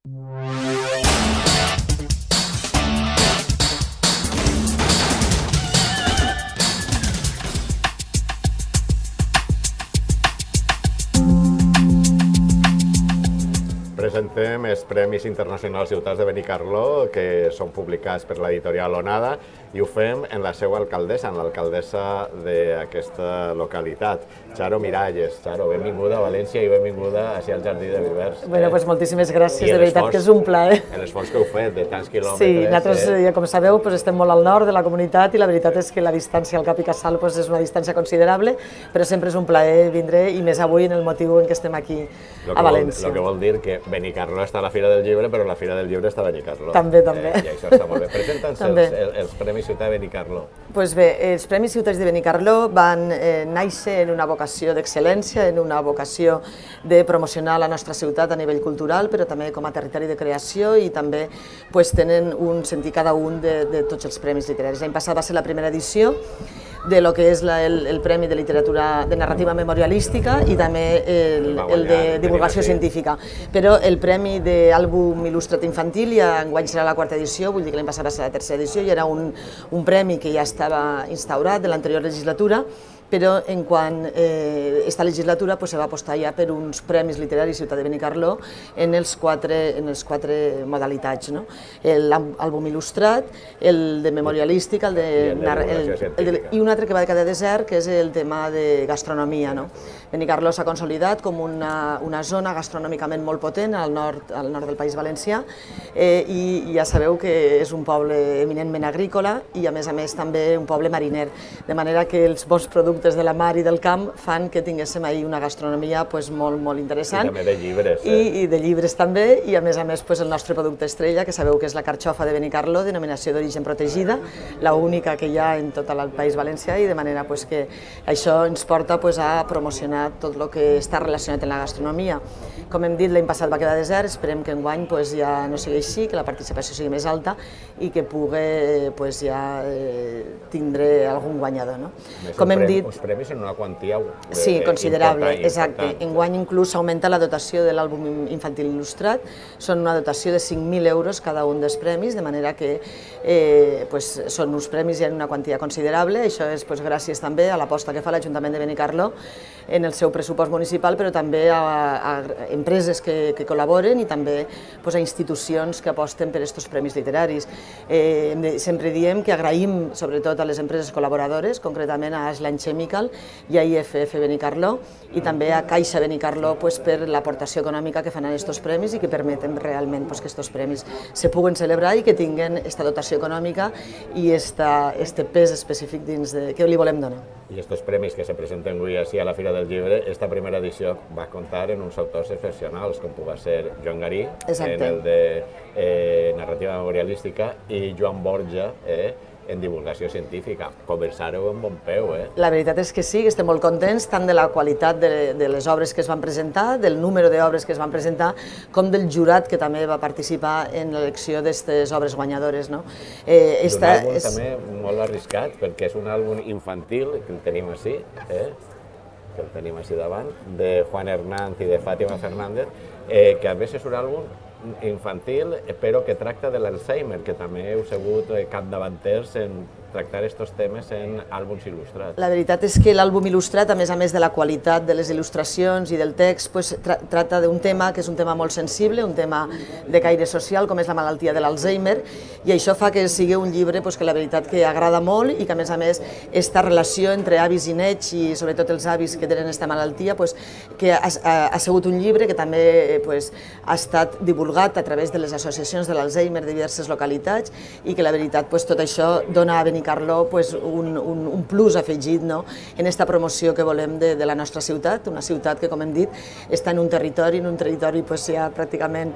Presentem els Premis Internacionals Ciutats de Benicarló, que són publicats per l'editorial Onada, i ho fem en la seva alcaldessa, en l'alcaldessa d'aquesta localitat, Charo Miralles. Charo, benvinguda a València i benvinguda al Jardí de Vivers. Bueno, pues moltíssimes gràcies, de veritat que és un plaer. L'esforç que heu fet de tants quilòmetres. Sí, nosaltres, com sabeu, estem molt al nord de la comunitat i la veritat és que la distància al Cap i Casal és una distància considerable, però sempre és un plaer vindre, i més avui en el motiu en què estem aquí a València. El que vol dir que Benicarló està a la Fira del Llibre, però la Fira del Llibre està a Benicarló. També, també. I això està molt bé. Presenta'ns els Premis Ciutat de Benicarló. Doncs bé, els Premis Ciutats de Benicarló van néixer en una vocació d'excel·lència, en una vocació de promocionar la nostra ciutat a nivell cultural, però també com a territori de creació, i també tenen un sentit cada un de tots els premis literaris. L'any passat va ser la primera edició de lo que és el Premi de Literatura de Narrativa Memorialística i també el de Divulgació Científica. Però el Premi d'Àlbum Il·lustrat Infantil ja enguany serà la quarta edició, vull dir que l'any passat va ser la tercera edició, i era un premi que ja estava instaurat de l'anterior legislatura, però en quant a aquesta legislatura se va apostar ja per uns Premis Literaris Ciutat de Benicarló en els quatre modalitats. L'àlbum il·lustrat, el de memorialística, i un altre que va quedar desert, que és el tema de gastronomia. Benicarló s'ha consolidat com una zona gastronòmicament molt potent al nord del País Valencià, i ja sabeu que és un poble eminentment agrícola i a més també un poble mariner, de manera que els bons productes de la mar i del camp fan que tinguéssim ahir una gastronomia molt interessant. I també de llibres. I de llibres també, i a més el nostre producte estrella, que sabeu que és la carxofa de Benicarló, denominació d'origen protegida, l'única que hi ha en tot el País Valencià, i de manera que això ens porta a promocionar tot el que està relacionat amb la gastronomia. Com hem dit, l'any passat va quedar desert, esperem que enguany ja no sigui així, que la participació sigui més alta i que pugui ja tindre algun guanyador. Com hem dit, uns premis en una quantia considerable, exacte. Enguany inclús s'augmenta la dotació de l'àlbum infantil il·lustrat, són una dotació de 5.000 euros cada un dels premis, de manera que són uns premis ja en una quantia considerable. Això és gràcies també a l'aposta que fa l'Ajuntament de Benicarló en el seu pressupost municipal, però també a empreses que col·laboren i també a institucions que aposten per aquests premis literaris. Sempre diem que agraïm sobretot a les empreses col·laboradores, concretament a Aslan Chemical i a IFF Benicarló, i també a Caixa Benicarló per l'aportació econòmica que fan a aquests premis i que permeten realment que aquests premis se puguen celebrar i que tinguin aquesta dotació econòmica i aquest pes específic que li volem donar. I aquests premis que se presenten avui a la Fira del Llibre, aquesta primera edició va comptar amb uns autors excepcionals, com va ser Joan Garí, en el de narrativa memorialística, i Joan Borja, en divulgació científica. Començareu en bon peu, La veritat és que sí, que estem molt contents tant de la qualitat de les obres que es van presentar, del número d'obres que es van presentar, com del jurat que també va participar en l'elecció d'aquestes obres guanyadores. Un àlbum també molt arriscat, perquè és un àlbum infantil, que el tenim així, que el tenim així davant, de Juan Hernández i de Fàtima Fernández, que a més és un àlbum infantil, però que tracta de l'Alzheimer, que també heu sigut capdavanters en tractar aquests temes en àlbums il·lustrats. La veritat és que l'àlbum il·lustrat, a més de la qualitat de les il·lustracions i del text, tracta d'un tema que és un tema molt sensible, un tema de caire social, com és la malaltia de l'Alzheimer, i això fa que sigui un llibre que la veritat que agrada molt i que a més aquesta relació entre avis i nets, i sobretot els avis que tenen aquesta malaltia, que ha sigut un llibre que també ha estat divulgat a través de les associacions de l'Alzheimer de diverses localitats, i que la veritat tot això dona a Benicarló un plus afegit en aquesta promoció que volem de la nostra ciutat, una ciutat que, com hem dit, està en un territori ja pràcticament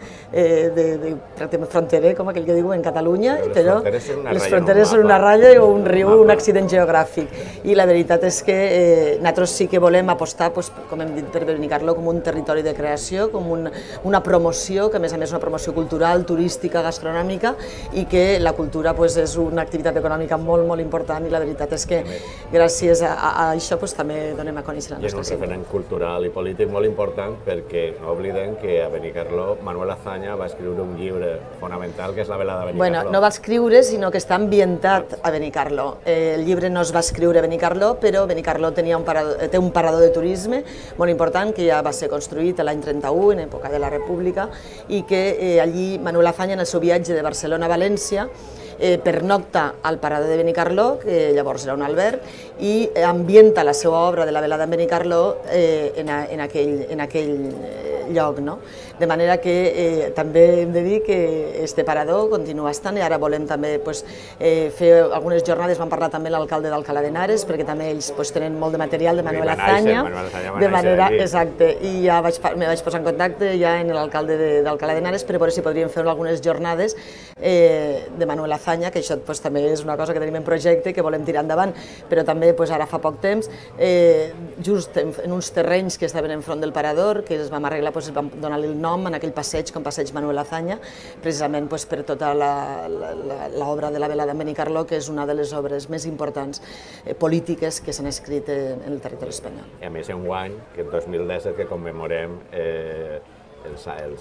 fronterer, com aquell que diu, en Catalunya, però les fronteres són una ratlla o un riu, un accident geogràfic. I la veritat és que nosaltres sí que volem apostar, com hem dit, per Benicarló com un territori de creació, com una promoció, que a més és una promoció cultural, turística, gastronòmica, i que la cultura és una activitat econòmica molt molt, molt important i la veritat és que gràcies a això també donem a conèixer la nostra ciutat. I és un referent cultural i polític molt important perquè no oblidem que a Benicarló Manuel Azaña va escriure un llibre fonamental que és La velada de Benicarló. Bueno, no va escriure, sinó que està ambientat a Benicarló. El llibre no es va escriure a Benicarló, però Benicarló té un parador de turisme molt important que ja va ser construït l'any 31, en època de la República, i que allí Manuel Azaña, en el seu viatge de Barcelona a València, pernocta al parador de Benicarló, que llavors era un alberg, i ambienta la seva obra de la velada en Benicarló en aquell lloc. De manera que també hem de dir que este parador continua estant i ara volem també fer algunes jornades, vam parlar també amb l'alcalde d'Alcalá de Henares, perquè també ells tenen molt de material de Manuel Azaña, de manera exacte, i ja me vaig posar en contacte ja amb l'alcalde d'Alcalá de Henares per veure si podríem fer algunes jornades de Manuel Azaña, que això també és una cosa que tenim en projecte, que volem tirar endavant, però també ara fa poc temps, just en uns terrenys que estaven enfront del parador, que es vam arreglar, vam donar-li el nom en aquell passeig, com Passeig Manuel Azaña, precisament per tota l'obra de la velada en Benicarló, que és una de les obres més importants polítiques que s'han escrit en el territori espanyol. I a més, enguany, que en 2017 que commemorem el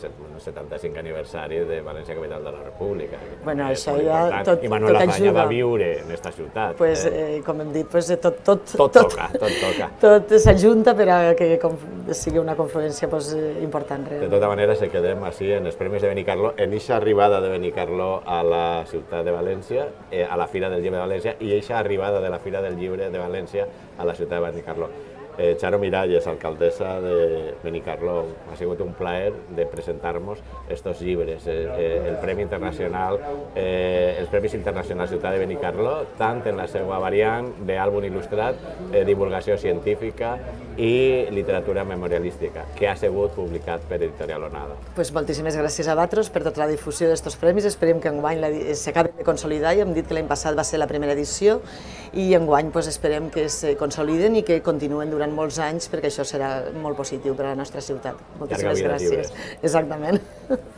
75 aniversari de València, capital de la República. Bueno, això ja tot ajuda. I Manuel Azaña va viure en aquesta ciutat. Com hem dit, tot toca. Tot s'ajunta per a que sigui una confluència important. De tota manera, se quedem així en els Premis de Benicarló, en aquesta arribada de Benicarló a la ciutat de València, a la Fira del Llibre de València, i aquesta arribada de la Fira del Llibre de València a la ciutat de Benicarló. Charo Miralles, alcaldessa de Benicarló, ha sigut un plaer de presentar-nos estos llibres, el Premi Internacional, els Premis Internacionals Ciutat de Benicarló, tant en la seva variant d'àlbum il·lustrat, divulgació científica i literatura memorialística, que ha sigut publicat per Editorial Onada. Moltíssimes gràcies a vosaltres per tota la difusió d'aquests premis, esperem que enguany s'acabi de consolidar, ja hem dit que l'any passat va ser la primera edició, i enguany esperem que es consoliden i que continuen durant molts anys, perquè això serà molt positiu per a la nostra ciutat. Moltíssimes gràcies. Exactament.